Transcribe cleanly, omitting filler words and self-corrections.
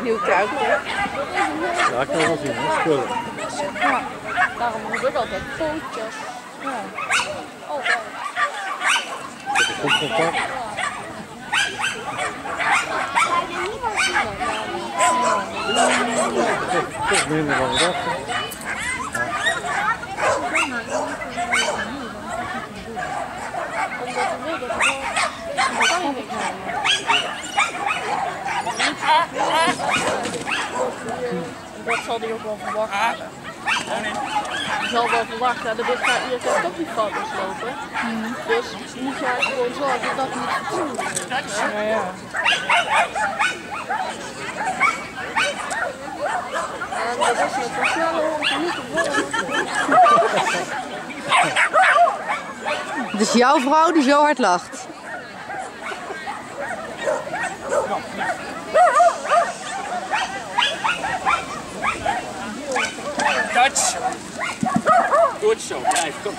nieuw kuikje. Ja, ik kan wel zien, hè? Spullen. Ja, daarom moet ik altijd foto's. Ja. Altijd. Ik heb goed contact. Toch minder dan we dachten. Omdat we willen dat het wel niks dat zal hij ook wel verwachten. Je zal wel verwachten, de dit gaat hier toch niet foto's lopen. Dus moet je gewoon zorgen dat niet gevoeld is. Ja, ja. En dat is met een snelle hond niet te volgen. Het is jouw vrouw die zo hard lacht. Touch! Goed zo, blijf, kom.